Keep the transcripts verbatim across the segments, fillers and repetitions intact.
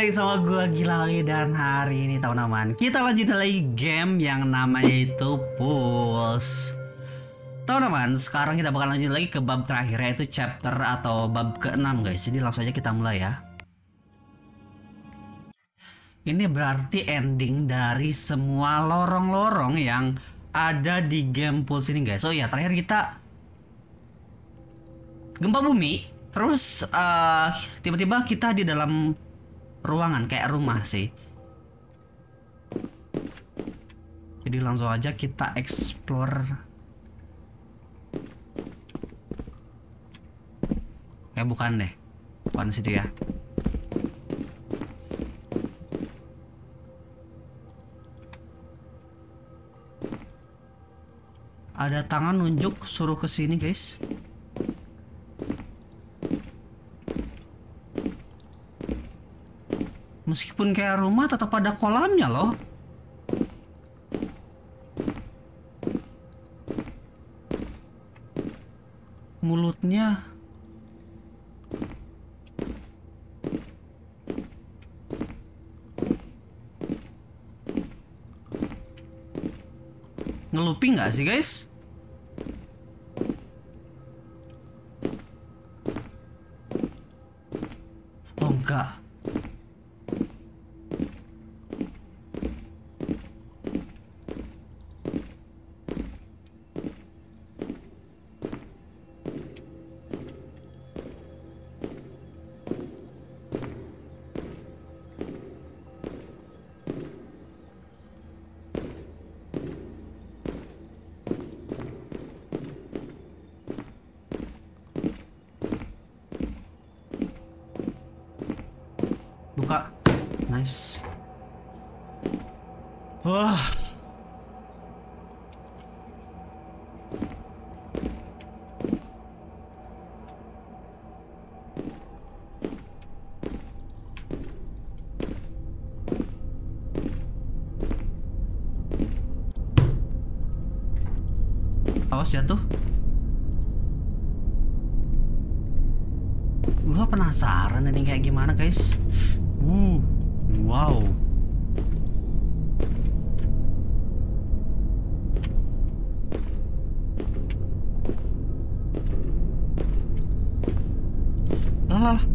lagi sama gua Gilawi, dan hari ini teman-teman kita lanjut lagi game yang namanya itu Pulse. Teman-teman, sekarang kita bakal lanjut lagi ke bab terakhir, yaitu chapter atau bab keenam guys. Jadi langsung aja kita mulai ya. Ini berarti ending dari semua lorong-lorong yang ada di game Pulse ini guys. Oh ya, terakhir kita gempa bumi. Terus uh, tiba-tiba kita di dalam ruangan kayak rumah sih. Jadi langsung aja kita explore. Kayak bukan deh, bukan situ ya. Ada tangan nunjuk suruh ke sini guys. Meskipun kayak rumah tetap ada kolamnya loh. Mulutnya ngelupi nggak sih guys? Oh enggak. Buka. Nice. Wah. Awas jatuh. Gua penasaran ini kayak gimana guys. Uh, wow. Lah lah.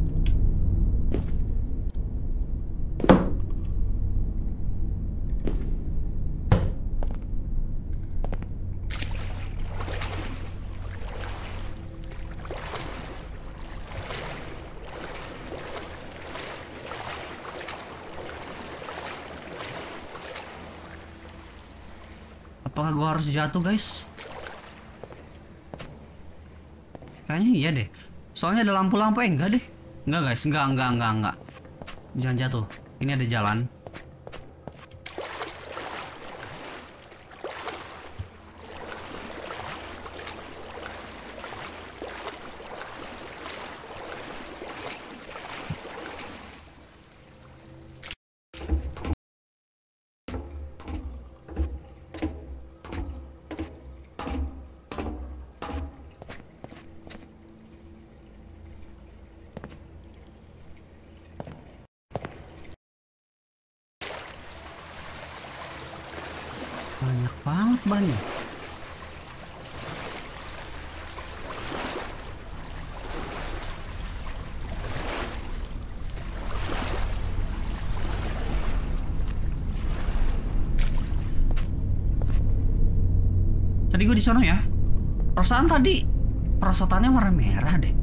Apakah gua harus jatuh guys? Kayaknya iya deh. Soalnya ada lampu-lampu. Eh enggak deh. Enggak guys, enggak enggak enggak enggak. Jangan jatuh. Ini ada jalan. Banyak banget bannya. Tadi gue di sono ya. Perasaan tadi perosotannya warna merah deh.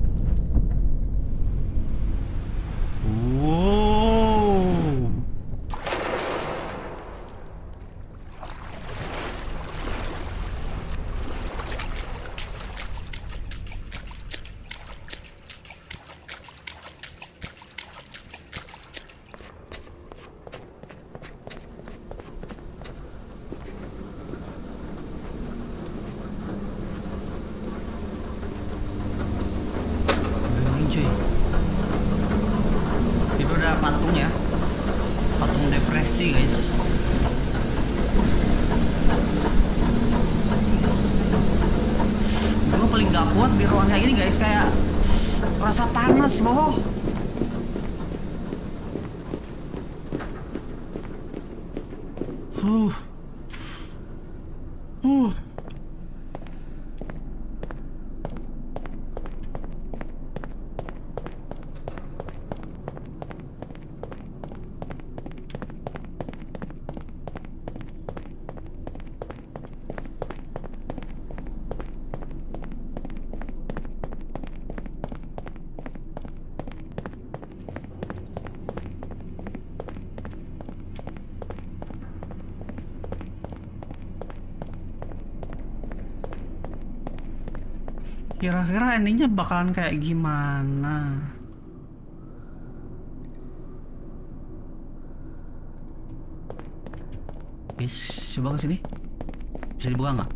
Wow. Itu udah patung ya, patung depresi guys. Gue paling gak kuat di ruang kayak gini guys, kayak rasa panas loh. Uh. Uh. Kira-kira endingnya bakalan kayak gimana? Guys, coba ke sini. Bisa dibuka nggak?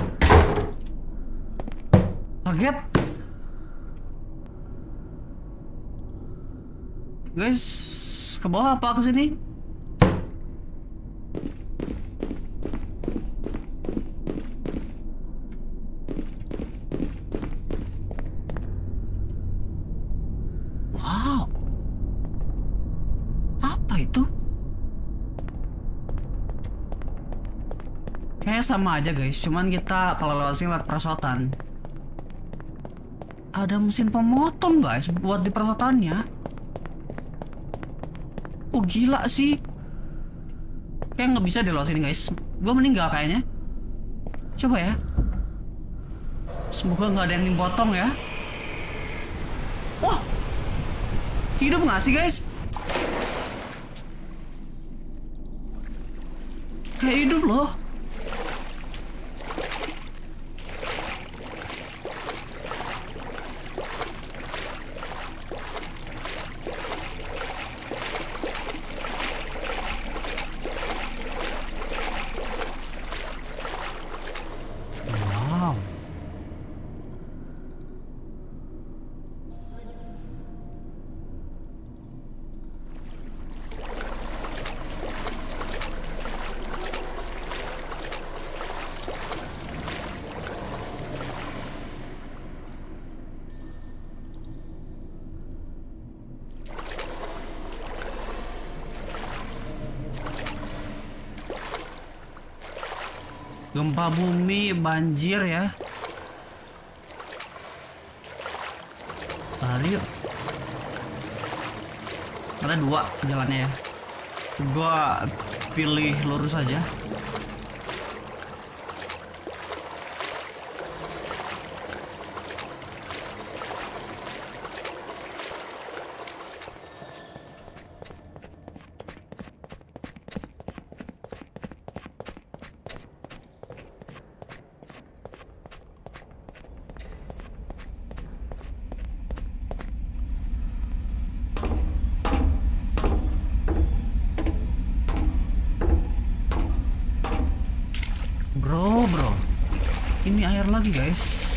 Kaget. Guys, ke bawah apa ke sini? Wow. Apa itu? Kayaknya sama aja guys, cuman kita kalau lewat sini lewat perosotan. Ada mesin pemotong guys buat di perosotannya. Oh gila sih. Kayak nggak bisa di lewat sini guys. Gue meninggal kayaknya. Coba ya. Semoga nggak ada yang dipotong ya. Wah. Hidup nggak sih guys? Kayak hidup loh. Wow. Gempa bumi, banjir ya. Tadi ada dua jalannya ya. Gua pilih lurus aja. Bro, bro. Ini air lagi, guys.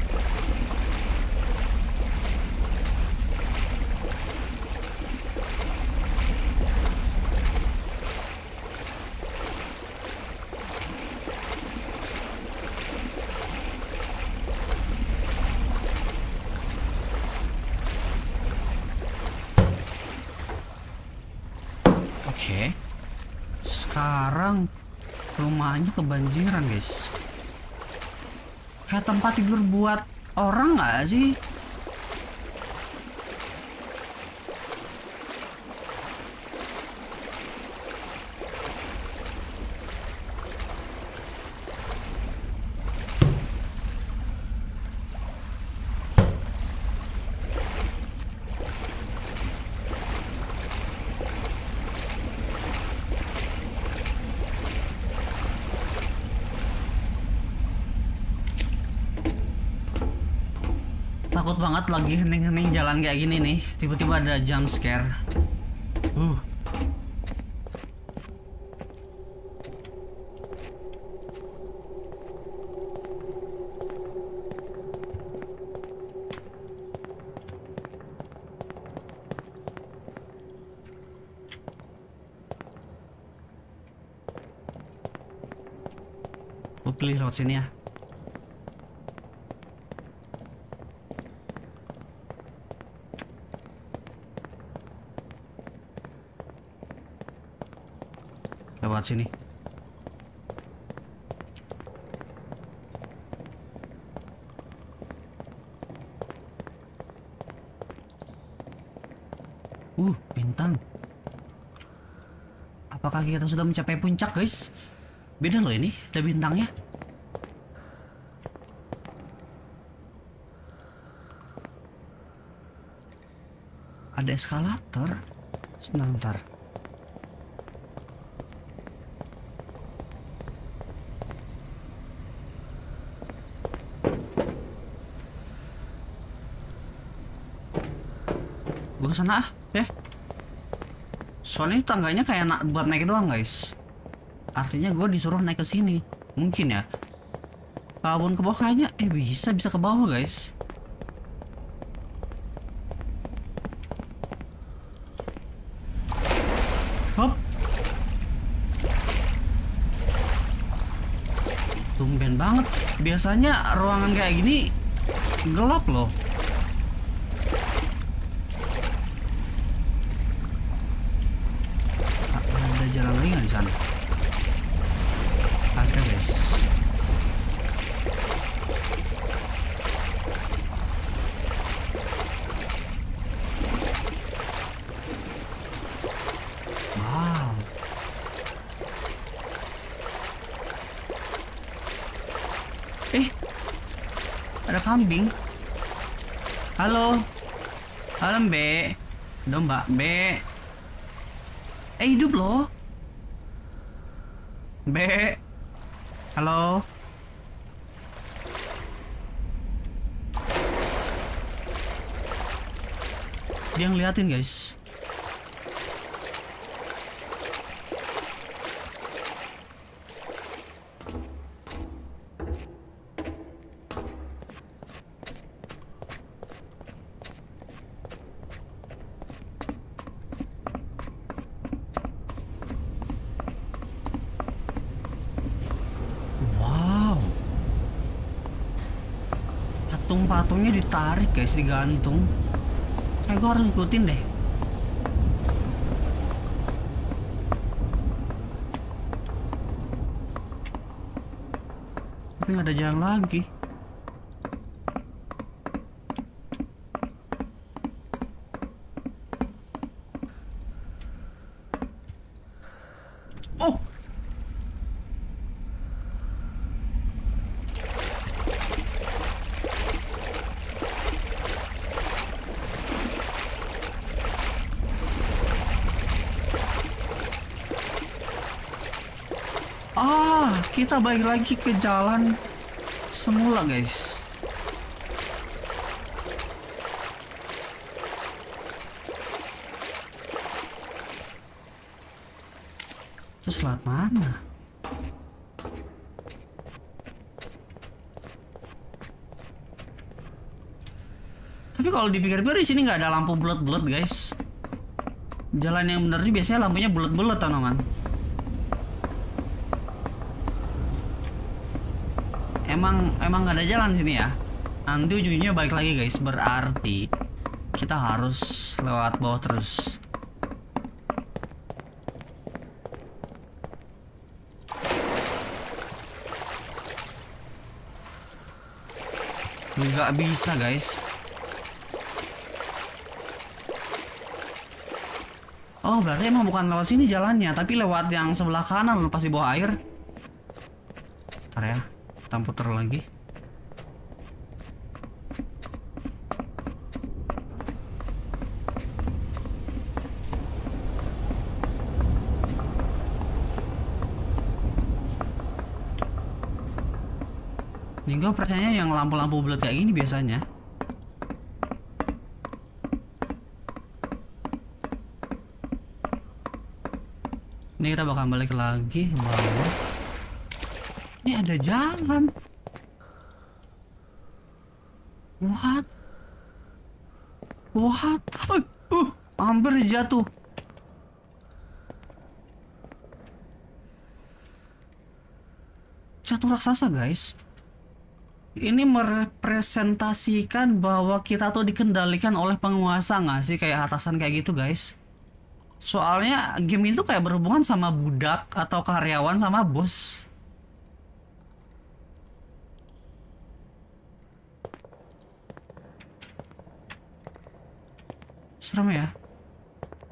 Oke. Sekarang rumahnya kebanjiran guys. Kayak tempat tidur buat orang nggak sih? Takut banget lagi hening-hening jalan kayak gini nih. Tiba-tiba ada jump scare. Uh. Gue pilih lewat sini ya. Lewat sini. Uh, bintang. Apakah kita sudah mencapai puncak, guys? Beda loh ini, ada bintangnya. Ada eskalator. Sebentar. Gue kesana ah, ya. Soalnya tangganya kayak na buat naik doang, guys. Artinya gue disuruh naik ke sini. Mungkin ya. Kalau ke bawah kayaknya, eh bisa bisa ke bawah, guys. Hop. Tumben banget. Biasanya ruangan kayak gini gelap loh. Ada jalan lagi nggak di sana? Ada, guys. Wow. Eh, ada kambing. Halo. Halo, Mbak. Domba, Mbak. Eh, hidup loh. Mbak. Halo. Dia ngeliatin, guys. Patung-patungnya ditarik, guys, digantung. Eh, gue harus ngikutin deh. Tapi nggak ada jalan lagi. Oh, ah, kita balik lagi ke jalan semula, guys. Terus lewat mana? Tapi kalau dipikir-pikir di sini nggak ada lampu bulat-bulat, guys. Jalan yang bener sih biasanya lampunya bulat-bulat, teman-teman. Emang emang nggak ada jalan di sini ya. Nanti ujungnya balik lagi, guys. Berarti kita harus lewat bawah terus. Nggak bisa, guys. Oh, berarti emang bukan lewat sini jalannya, tapi lewat yang sebelah kanan, pas di bawah air. Ntar ya, kita putar lagi. Nih, gue percaya yang lampu-lampu bulat kayak gini biasanya. Ini kita bakal balik lagi ke bawah. Ini ada jalan. What? What? Uh, uh, hampir jatuh. Jatuh raksasa, guys. Ini merepresentasikan bahwa kita tuh dikendalikan oleh penguasa nggak sih? Kayak atasan kayak gitu, guys. Soalnya game itu kayak berhubungan sama budak atau karyawan sama bos. Serem ya.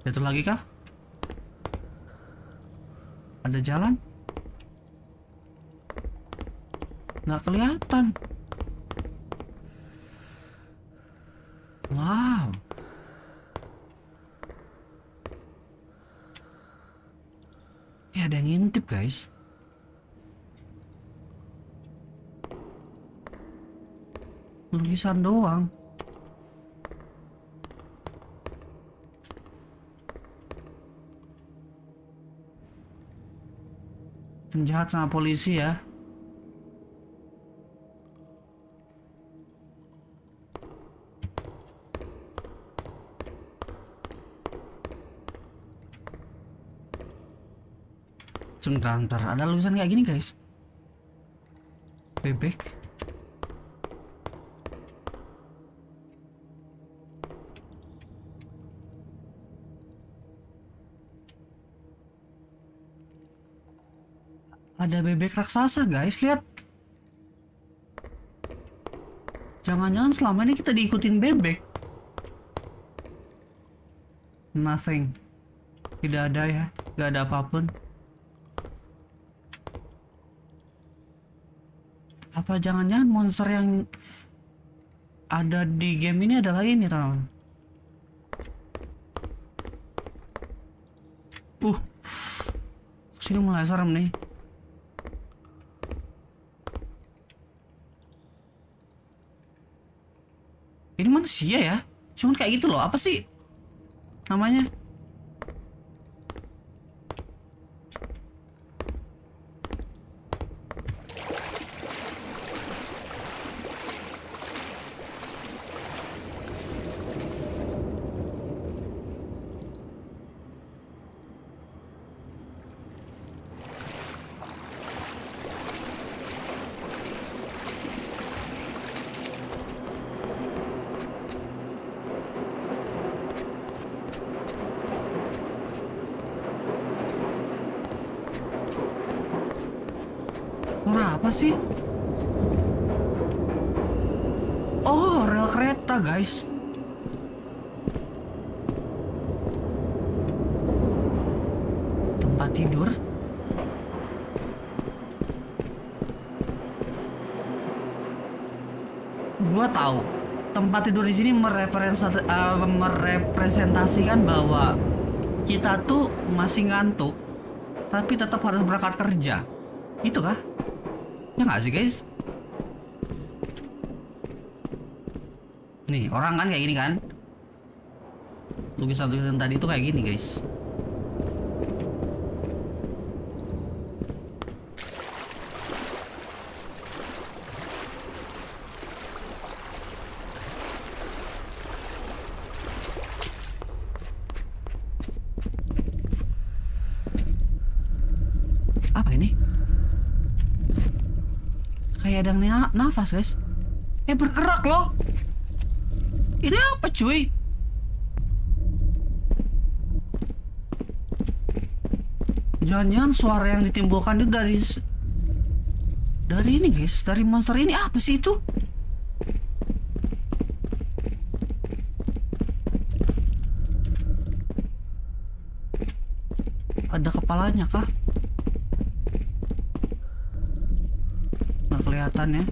Jatuh lagi kah? Ada jalan? Nggak kelihatan. Wow. Ya ada yang ngintip guys. Lukisan doang. Penjahat sama polisi ya. Sebentar, ntar ada lukisan kayak gini guys. Bebek. Ada bebek raksasa guys, lihat. Jangan-jangan selama ini kita diikutin bebek. Nothing. Tidak ada ya, gak ada apapun. Apa jangan-jangan monster yang ada di game ini adalah ini, teman-teman? Uh, sini mulai serem nih. Ini manusia ya? Cuman kayak gitu loh. Apa sih namanya? Suara apa sih? Oh, rel kereta, guys. Tempat tidur. Gua tahu. Tempat tidur di sini merepresentasi, uh, merepresentasikan bahwa kita tuh masih ngantuk, tapi tetap harus berangkat kerja. Itu kah? Ya nggak sih guys? Nih orang kan kayak gini kan? Lukisan-lukisan tadi itu kayak gini guys. Apa ini? Kayak ada yang na nafas guys. Eh bergerak loh. Ini apa cuy? Jangan-jangan suara yang ditimbulkan itu dari dari ini guys, dari monster ini. Apa sih itu? Ada kepalanya kah? Nggak kelihatan ya.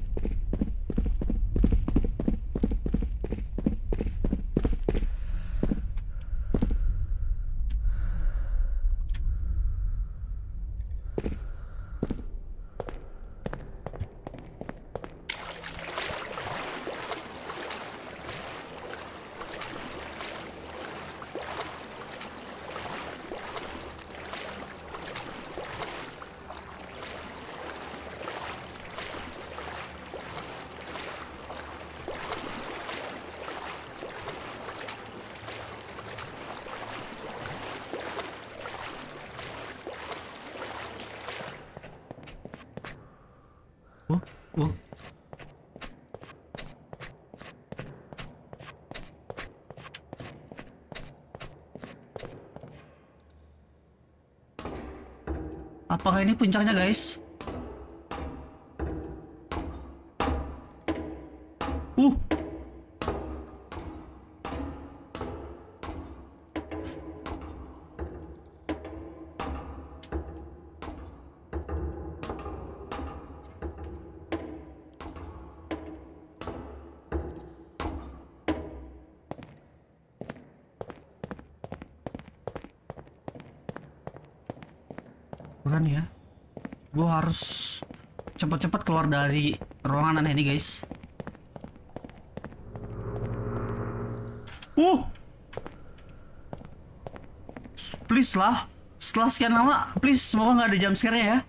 Oh, oh. Apakah ini puncaknya, guys? Uh. Bukan ya. Gue harus cepat-cepat keluar dari ruangan aneh ini guys. Uh, please lah. Setelah sekian lama, please semoga nggak ada jump scare-nya ya.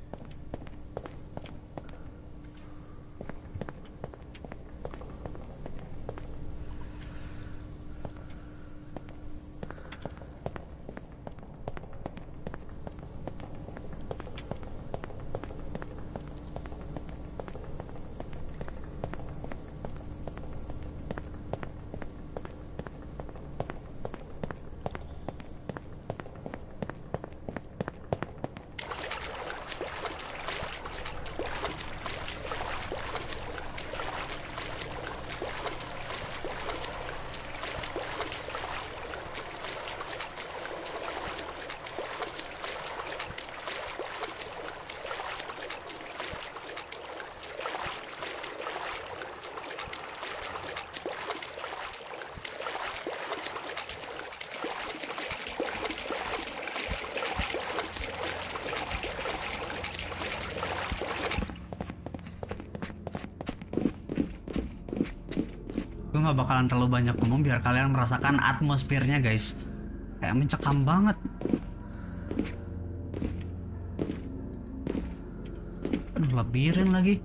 Gue gak bakalan terlalu banyak ngomong biar kalian merasakan atmosfernya guys. Kayak mencekam banget. Aduh, labirin lagi.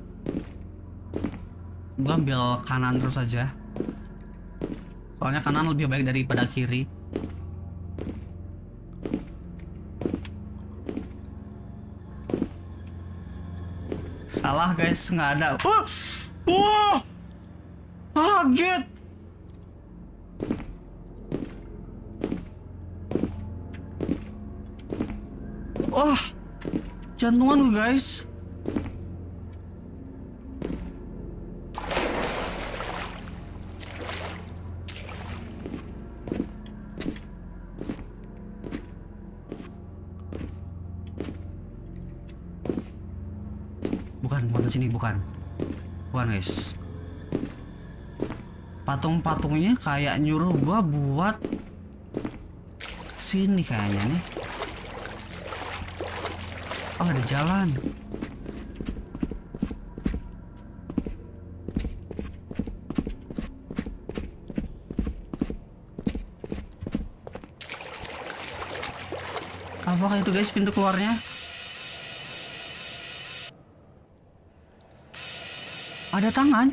Gue ambil kanan terus aja. Soalnya kanan lebih baik daripada kiri. Salah guys, nggak ada. Wah, wah, kaget. Wah, jantungan gue guys. Bukan, bukan sini, bukan. Bukan guys. Patung-patungnya kayak nyuruh gua buat sini kayaknya nih. Oh, ada jalan. Apakah itu guys pintu keluarnya? Ada tangan.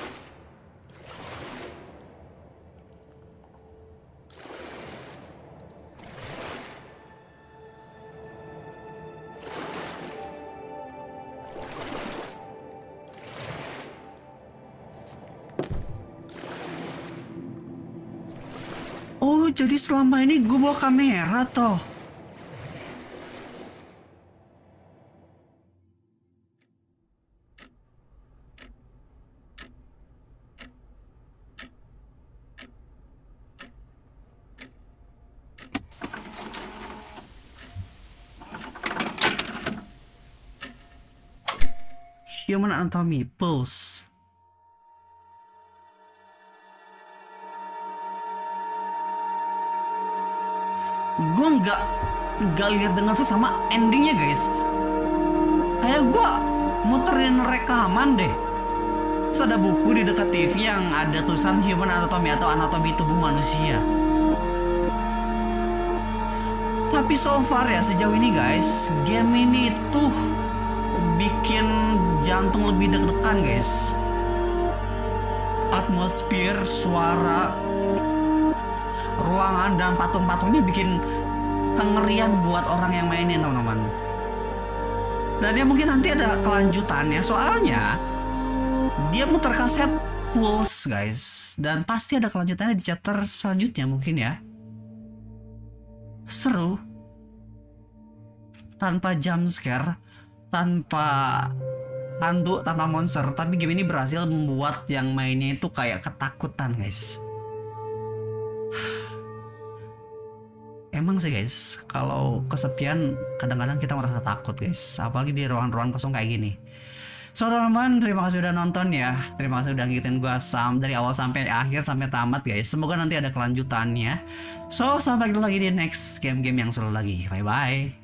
Oh, jadi selama ini gue bawa kamera toh. Human Anatomy Pulse. Gue nggak nggak lihat dengan sesama endingnya guys. Kayak gue muterin rekaman deh. Terus ada buku di dekat T V yang ada tulisan Human Anatomy atau anatomi tubuh manusia. Tapi so far ya sejauh ini guys, game ini tuh bikin jantung lebih deg-degan guys. Atmosfer, suara, ruangan dan patung-patungnya bikin kengerian buat orang yang mainin teman-teman. Dan ya mungkin nanti ada kelanjutannya soalnya dia muter kaset Pulse guys, dan pasti ada kelanjutannya di chapter selanjutnya mungkin ya. Seru tanpa jump scare, tanpa hantu, tanpa monster, tapi game ini berhasil membuat yang mainnya itu kayak ketakutan guys. Emang sih guys, kalau kesepian kadang-kadang kita merasa takut guys, apalagi di ruangan-ruangan kosong kayak gini. So teman-teman, terima kasih udah nonton ya, terima kasih udah ngikutin gua sam dari awal sampai akhir sampai tamat guys. Semoga nanti ada kelanjutannya. So sampai ketemu lagi di next game-game yang seru lagi. Bye bye.